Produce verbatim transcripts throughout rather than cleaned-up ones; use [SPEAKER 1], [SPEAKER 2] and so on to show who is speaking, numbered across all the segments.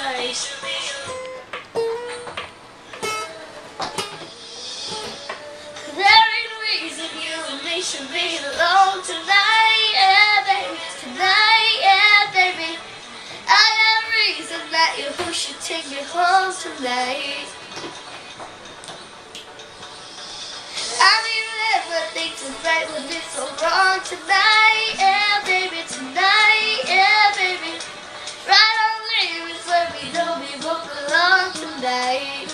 [SPEAKER 1] There ain't a reason you and me should be alone tonight, yeah, baby. Tonight, yeah, baby. I got a reason that you who should take me home tonight. I mean, everything tonight would be so wrong tonight, yeah, baby. Tonight, yeah, baby. Right on lyrics where we know we both belong tonight.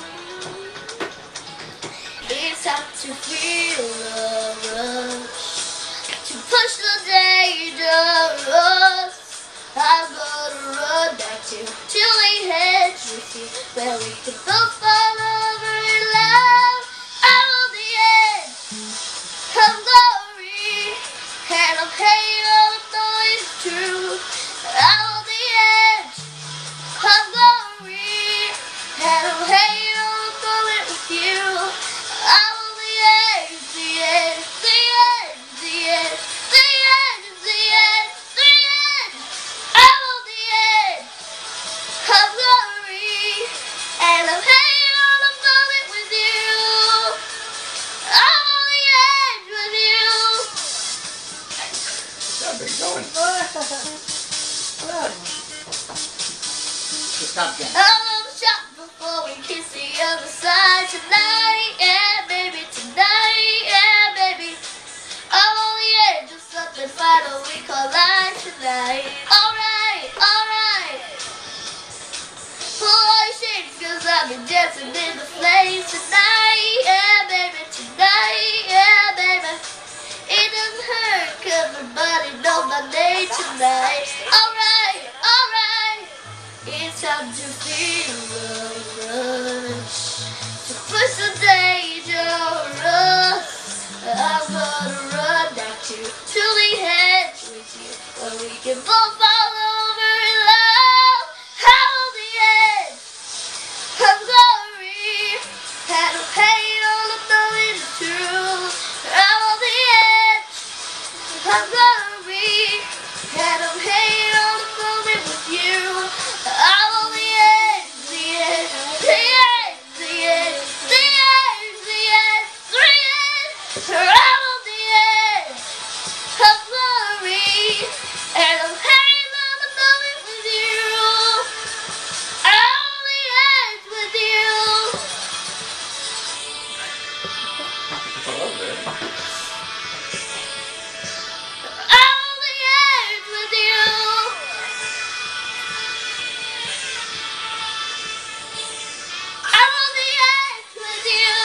[SPEAKER 1] It's hard to feel the rush, to push the dangerous. I'm gonna run back to Julie Hedge with you, where we can both fall over in love. I'm on the edge of glory, and I'm hate all the noise true. I'm on the edge of glory, and I'm hate all the moment with you. I'm on the edge, the edge, the edge, the edge, the edge, the edge, the edge. I'm on the edge of glory, and I'm hanging on the moment with you. I'm on the edge with you.
[SPEAKER 2] Stop it, going. Stop again.
[SPEAKER 1] I'm on the shop before we kiss the other side tonight, yeah, baby. Tonight, yeah, baby. I'm on the edge of something final we call life tonight. Alright, alright. Pull all your shades, cause I'll be dancing in the flames tonight, yeah, baby. Tonight, yeah, baby. It doesn't hurt, cause everybody knows my name tonight. Alright, alright. It's time to feel the rush, to push the dangerous. I'm gonna run back to Julie Hedge with you, where we can both fall over in love. I'm on the edge of glory, and I'm paying all of knowing the truth. I'm on the edge of glory, and I'm paying all the moment with you. I'm on the edge, the edge, the edge, the edge, the edge, the edge, the edge. I'm on the edge of glory, and I'm hanging on the moment with you. I'm on the edge with you.
[SPEAKER 2] Hello there.
[SPEAKER 1] I'm on the edge with you. I'm on the edge with you.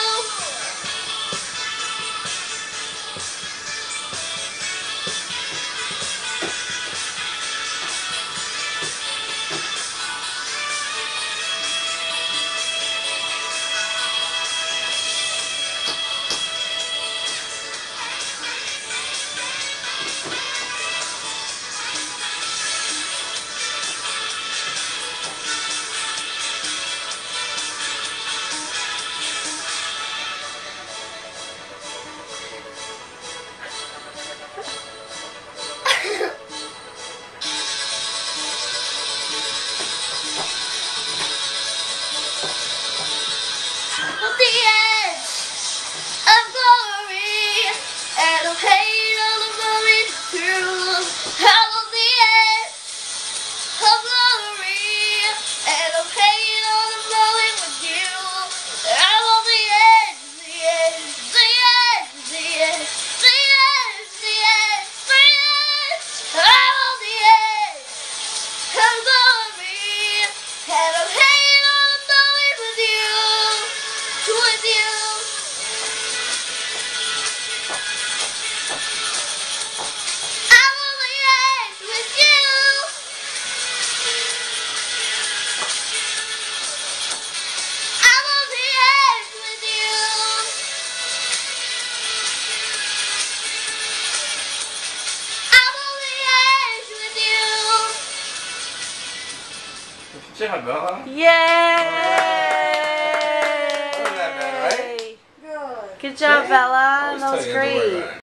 [SPEAKER 1] On the edge of glory, and I'm hanging on the moment through. I'm on the edge of glory, and I'm hanging on the moment with you. I'm on the edge, the edge, the edge, the edge, the edge, the edge, the edge. I'm on the edge of glory, and I'm hanging on the moment with you. With you. I'm on the edge with you. I'm on the edge with you. I'm on the edge with you.
[SPEAKER 2] Good job, Bella.
[SPEAKER 3] Yay!
[SPEAKER 2] Wasn't that bad, right?
[SPEAKER 3] Good job, Bella.
[SPEAKER 2] Always
[SPEAKER 3] That
[SPEAKER 2] tell
[SPEAKER 3] was
[SPEAKER 2] you not to worry
[SPEAKER 3] great.
[SPEAKER 2] about it.